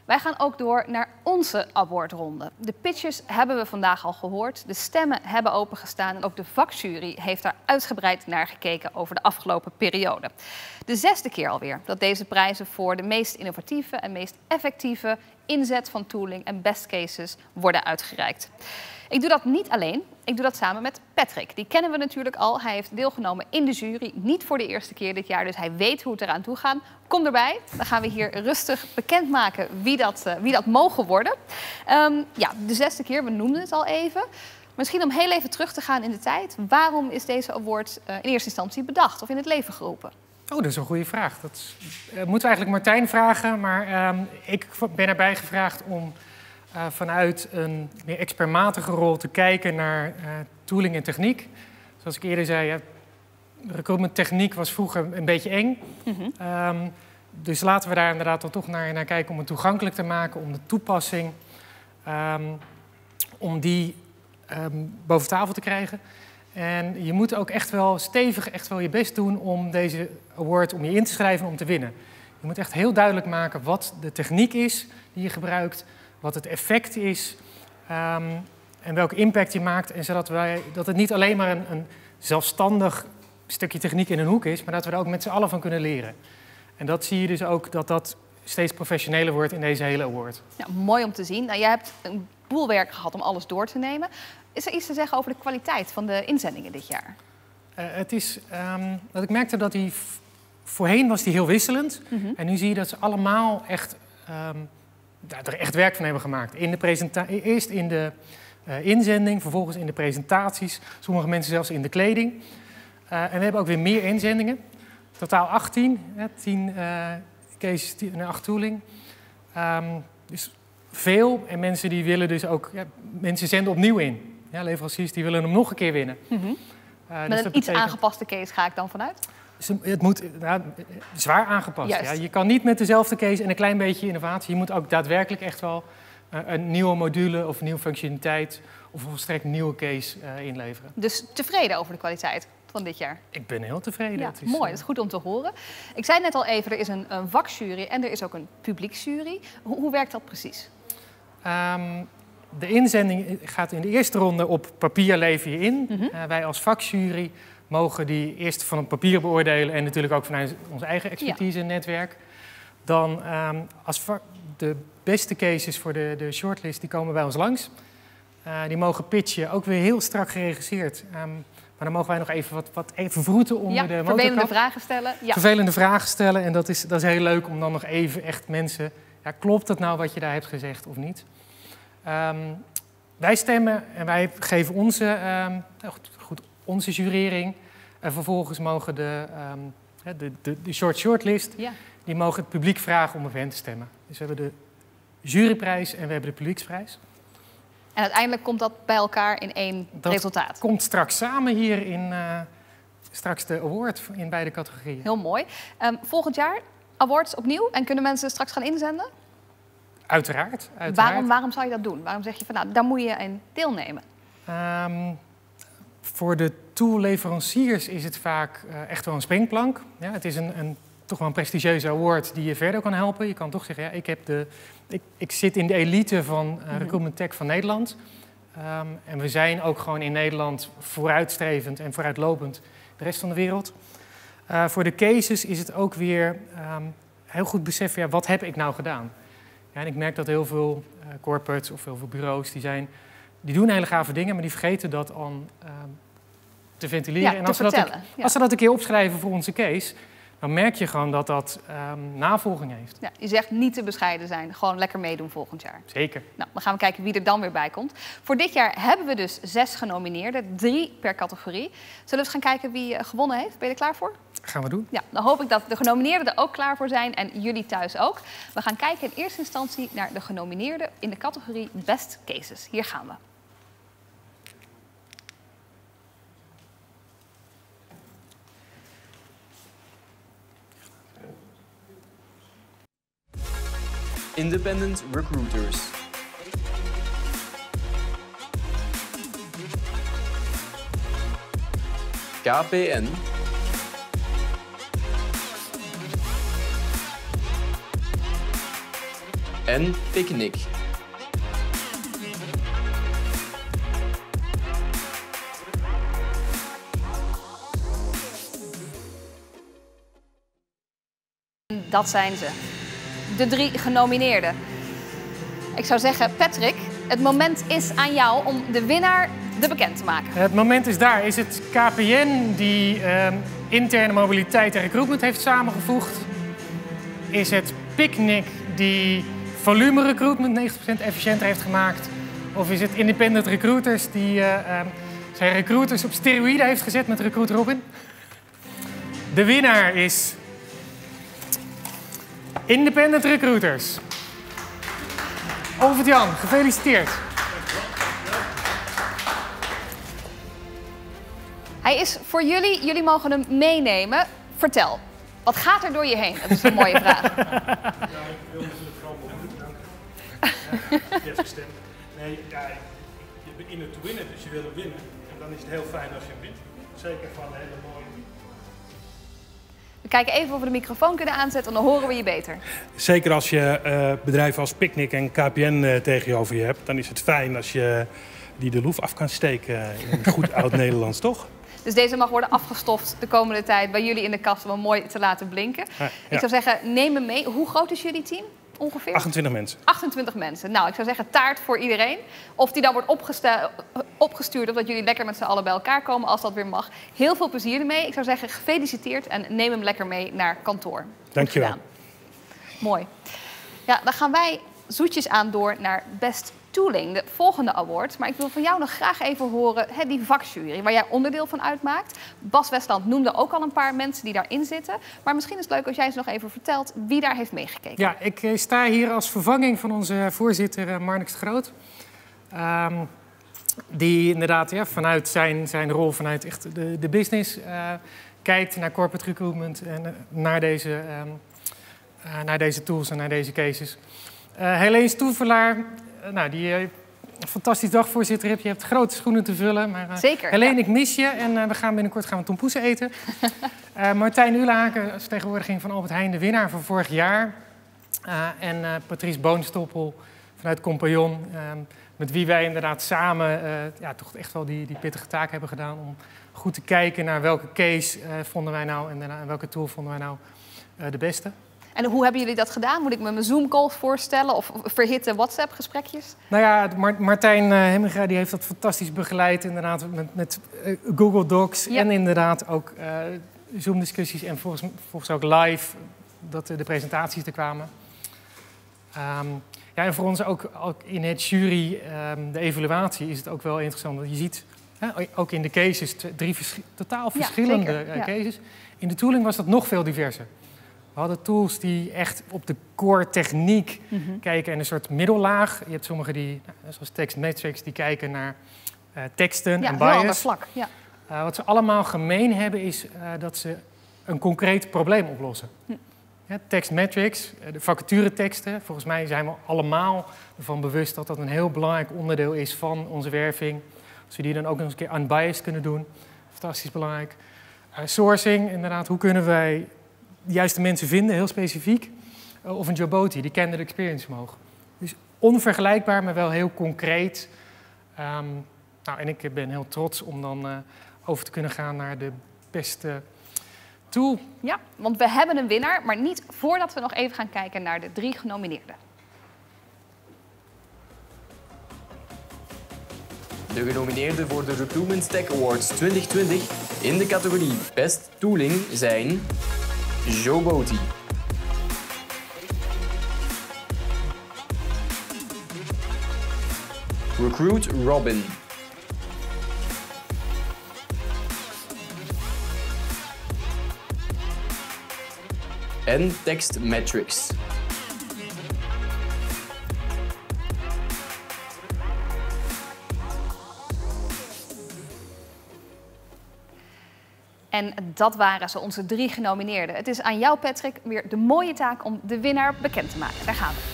Wij gaan ook door naar onze awardronde. De pitches hebben we vandaag al gehoord, de stemmen hebben opengestaan en ook de vakjury heeft daar uitgebreid naar gekeken over de afgelopen periode. De 6e keer alweer dat deze prijzen voor de meest innovatieve en meest effectieve inzet van tooling en best cases worden uitgereikt. Ik doe dat niet alleen, ik doe dat samen met Patrick. Die kennen we natuurlijk al. Hij heeft deelgenomen in de jury, niet voor de eerste keer dit jaar, dus hij weet hoe het eraan toe gaat. Kom erbij, dan gaan we hier rustig bekendmaken wie dat mogen worden. Ja, de 6e keer, we noemden het al even. Misschien om heel even terug te gaan in de tijd. Waarom is deze award in eerste instantie bedacht of in het leven geroepen? Oh, dat is een goede vraag. Dat moeten we eigenlijk Martijn vragen, maar ik ben erbij gevraagd om vanuit een meer expertmatige rol te kijken naar tooling en techniek. Zoals ik eerder zei, ja, recruitment techniek was vroeger een beetje eng. Dus laten we daar inderdaad dan toch naar kijken om het toegankelijk te maken, om de toepassing, om die boven tafel te krijgen. En je moet ook echt wel stevig je best doen om deze award, om je in te schrijven om te winnen. Je moet echt heel duidelijk maken wat de techniek is die je gebruikt, wat het effect is en welke impact je maakt. En dat het niet alleen maar een zelfstandig stukje techniek in een hoek is, maar dat we er ook met z'n allen van kunnen leren. En dat zie je dus ook dat dat steeds professioneler wordt in deze hele award. Ja, mooi om te zien. Nou, jij hebt een boel werk gehad om alles door te nemen. Is er iets te zeggen over de kwaliteit van de inzendingen dit jaar? Het is dat ik merkte dat voorheen was die heel wisselend. En nu zie je dat ze allemaal echt er echt werk van hebben gemaakt. Eerst in de inzending, vervolgens in de presentaties. Sommige mensen zelfs in de kleding. En we hebben ook weer meer inzendingen. Totaal 18, 10 cases en 8 tooling. Dus veel. En mensen die willen dus ook... Ja, mensen zenden opnieuw in. Ja, leveranciers die willen hem nog een keer winnen. Met een iets aangepaste case ga ik dan vanuit? Het moet zwaar aangepast. Ja. Je kan niet met dezelfde case en een klein beetje innovatie. Je moet ook daadwerkelijk echt wel een nieuwe module of een nieuwe functionaliteit of een volstrekt nieuwe case inleveren. Dus tevreden over de kwaliteit van dit jaar? Ik ben heel tevreden. Ja, mooi, dat is goed om te horen. Ik zei net al even, er is een vakjury en er is ook een publieksjury. Hoe werkt dat precies? De inzending gaat in de eerste ronde op papier lever je in. Wij als vakjury mogen die eerst van het papier beoordelen en natuurlijk ook vanuit ons eigen expertise en netwerk. Dan de beste cases voor de shortlist, die komen bij ons langs. Die mogen pitchen, ook weer heel strak geregisseerd. Maar dan mogen wij nog even wat vroeten onder de motorkap. Vervelende vragen stellen. Ja. Vervelende vragen stellen en dat is heel leuk om dan nog even echt mensen... Ja, klopt het nou wat je daar hebt gezegd of niet? Wij stemmen en wij geven onze jurering. En vervolgens mogen de shortlist, die mogen het publiek vragen om op hen te stemmen. Dus we hebben de juryprijs en we hebben de publieksprijs. En uiteindelijk komt dat bij elkaar in één resultaat? Dat komt straks samen hier in straks de award in beide categorieën. Heel mooi. Volgend jaar awards opnieuw en kunnen mensen straks gaan inzenden? Uiteraard. Waarom zou je dat doen? Waarom zeg je van, nou, daar moet je in deelnemen? Voor de toolleveranciers is het vaak echt wel een springplank. Ja, het is toch wel een prestigieuze award die je verder kan helpen. Je kan toch zeggen, ja, ik zit in de elite van recruitment tech van Nederland. En we zijn ook gewoon in Nederland vooruitstrevend en vooruitlopend de rest van de wereld. Voor de cases is het ook weer heel goed beseffen, ja, wat heb ik nou gedaan? Ja, en ik merk dat heel veel corporates of heel veel bureaus, die doen hele gave dingen, maar die vergeten dat dan te ventileren. Ja, en als ze dat een keer opschrijven voor onze case, dan merk je gewoon dat dat navolging heeft. Ja, je zegt niet te bescheiden zijn, gewoon lekker meedoen volgend jaar. Zeker. Nou, dan gaan we kijken wie er dan weer bij komt. Voor dit jaar hebben we dus 6 genomineerden, 3 per categorie. Zullen we eens gaan kijken wie gewonnen heeft? Ben je er klaar voor? Gaan we doen. Ja, dan hoop ik dat de genomineerden er ook klaar voor zijn en jullie thuis ook. We gaan kijken in eerste instantie naar de genomineerden in de categorie Best Cases. Hier gaan we. Independent Recruiters. KPN. en Picnic. Dat zijn ze. De 3 genomineerden. Ik zou zeggen, Patrick, het moment is aan jou om de winnaar bekend te maken. Het moment is daar. Is het KPN die interne mobiliteit en recruitment heeft samengevoegd? Is het Picnic die volume recruitment 90% efficiënter heeft gemaakt? Of is het Independent Recruiters die zijn recruiters op steroïden heeft gezet met Recruit Robin? De winnaar is Independent Recruiters. Overt-Jan, gefeliciteerd. Hij is voor jullie. Jullie mogen hem meenemen. Vertel, wat gaat er door je heen? Dat is een mooie vraag. Ja, ik wil natuurlijk gewoon bedanken. Je hebt gestemd. Nee, ja, je bent in het te winnen, dus je wil hem winnen. En dan is het heel fijn als je hem wint. Zeker van een hele mooie. We kijken even of we de microfoon kunnen aanzetten en dan horen we je beter. Zeker als je bedrijven als Picnic en KPN tegenover je hebt, dan is het fijn als je die de loef af kan steken in goed oud-Nederlands, toch? Dus deze mag worden afgestoft de komende tijd bij jullie in de kast om hem mooi te laten blinken. Ja. Ik zou zeggen, neem hem mee. Hoe groot is jullie team ongeveer? 28 mensen. 28 mensen. Nou, ik zou zeggen taart voor iedereen. Of die dan wordt opgestuurd of dat jullie lekker met z'n allen bij elkaar komen als dat weer mag. Heel veel plezier ermee. Ik zou zeggen, gefeliciteerd en neem hem lekker mee naar kantoor. Dankjewel. Goed gedaan. Mooi. Ja, dan gaan wij zoetjes aan door naar Best Tooling, de volgende award. Maar ik wil van jou nog graag even horen, die vakjury waar jij onderdeel van uitmaakt. Bas Westland noemde ook al een paar mensen die daarin zitten. Maar misschien is het leuk als jij eens nog even vertelt wie daar heeft meegekeken. Ja, ik sta hier als vervanging van onze voorzitter Marnix de Groot. Die inderdaad vanuit zijn rol, vanuit echt de business, kijkt naar corporate recruitment en naar deze tools en naar deze cases. Helene Stoevelaar, die een fantastisch dagvoorzitter hebt. Je hebt grote schoenen te vullen. Maar, Zeker. Helene, ja. ik mis je en we gaan binnenkort tompoesen eten. Martijn Ulehaken als vertegenwoordiging van Albert Heijn, de winnaar van vorig jaar. En Patrice Boonstoppel vanuit Compagnon. Met wie wij inderdaad samen toch echt wel die pittige taak hebben gedaan. Om goed te kijken naar welke case vonden wij nou en welke tool vonden wij nou de beste. En hoe hebben jullie dat gedaan? Moet ik me mijn Zoom-calls voorstellen of verhitte WhatsApp-gesprekjes? Nou ja, Martijn Hemminga die heeft dat fantastisch begeleid inderdaad met Google Docs. Ja. En inderdaad ook Zoom-discussies en volgens ook live dat de presentaties er kwamen. En voor ons ook in het jury, de evaluatie, is het ook wel interessant. Want je ziet ook in de cases 3 totaal verschillende cases. In de tooling was dat nog veel diverser. We hadden tools die echt op de core techniek kijken en een soort middellaag. Je hebt sommige die, zoals TextMetrics, die kijken naar teksten en bias. Ander vlak. Ja. Wat ze allemaal gemeen hebben is dat ze een concreet probleem oplossen. Ja, TextMetrics, de vacatureteksten. Volgens mij zijn we allemaal ervan bewust dat dat een heel belangrijk onderdeel is van onze werving. Als we die dan ook nog eens een keer unbiased kunnen doen, fantastisch belangrijk. Sourcing, inderdaad, hoe kunnen wij de juiste mensen vinden, heel specifiek. Of een Joboti, die candidate experience vermogen. Dus onvergelijkbaar, maar wel heel concreet. En ik ben heel trots om dan over te kunnen gaan naar de beste tool. Ja, want we hebben een winnaar, maar niet voordat we nog even gaan kijken naar de 3 genomineerden. De genomineerden voor de Recruitment Tech Awards 2020 in de categorie Best Tooling zijn Joboti, Recruit Robin, en TextMetrics. En dat waren ze, onze 3 genomineerden. Het is aan jou, Patrick, weer de mooie taak om de winnaar bekend te maken. Daar gaan we.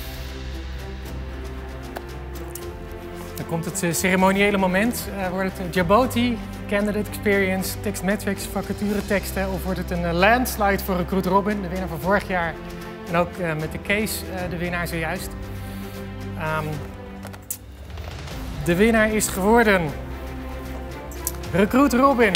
Dan komt het ceremoniële moment. Wordt het Joboti, Candidate Experience, TextMetrics, vacatureteksten, of wordt het een landslide voor Recruit Robin, de winnaar van vorig jaar. En ook met de case de winnaar zojuist. De winnaar is geworden Recruit Robin.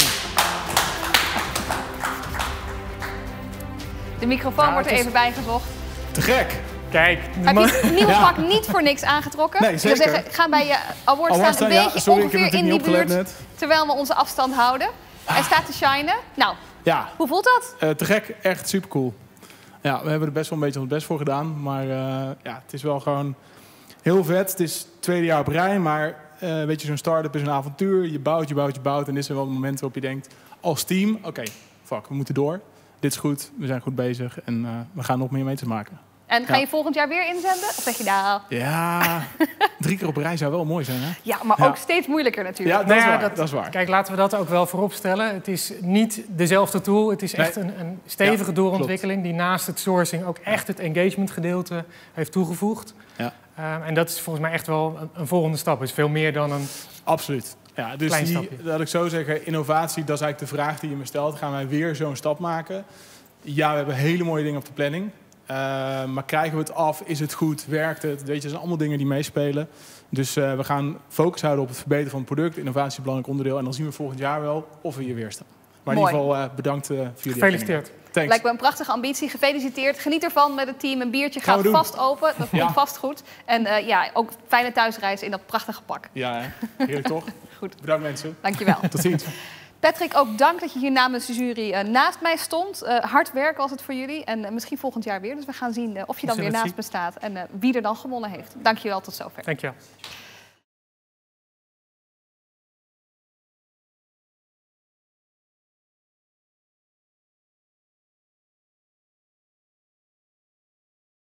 De microfoon wordt er even bijgezocht. Te gek! Kijk, Heb je het nieuwe pak niet voor niks aangetrokken? Nee, zeker. Ik wil zeggen, ga bij je award staan een beetje ongeveer in die buurt, terwijl we onze afstand houden. Hij staat te shinen. Nou, ja. Hoe voelt dat? Te gek, echt supercool. Ja, we hebben er best wel een beetje ons best voor gedaan. Maar ja, het is wel gewoon heel vet. Het is het tweede jaar op rij, maar weet je, zo'n start-up is een avontuur. Je bouwt. En dit zijn wel de momenten waarop je denkt, als team, oké, fuck, we moeten door. Dit is goed, we zijn goed bezig en we gaan nog meer mee te maken. En ga je volgend jaar weer inzenden? Of zeg je nou... Ja, 3 keer op rij zou wel mooi zijn, hè? Ja, maar ook steeds moeilijker natuurlijk. Ja, dat is waar. Kijk, laten we dat ook wel voorop stellen. Het is niet dezelfde tool. Het is echt een stevige doorontwikkeling die naast het sourcing ook echt het engagement gedeelte heeft toegevoegd. Ja. En dat is volgens mij echt wel een volgende stap. Het is veel meer dan een Absoluut. Ja, dus laat ik zo zeggen, innovatie, dat is eigenlijk de vraag die je me stelt. Gaan wij weer zo'n stap maken? Ja, we hebben hele mooie dingen op de planning. Maar krijgen we het af? Is het goed? Werkt het? Weet je, dat zijn allemaal dingen die meespelen. Dus we gaan focus houden op het verbeteren van het product. Innovatie is een belangrijk onderdeel. En dan zien we volgend jaar wel of we hier weer staan. Maar in ieder geval bedankt voor jullie Gefeliciteerd. Lijkt me een prachtige ambitie. Gefeliciteerd. Geniet ervan met het team. Een biertje gaat vast open. Dat komt vast goed. En ja, ook fijne thuisreis in dat prachtige pak. Ja, hè? Heerlijk toch? Goed. Bedankt mensen. Dankjewel. Tot ziens. Patrick, ook dank dat je hier namens de jury naast mij stond. Hard werk was het voor jullie. En misschien volgend jaar weer. Dus we gaan zien of je dan weer naast me staat. En wie er dan gewonnen heeft. Dankjewel, tot zover. Dankjewel.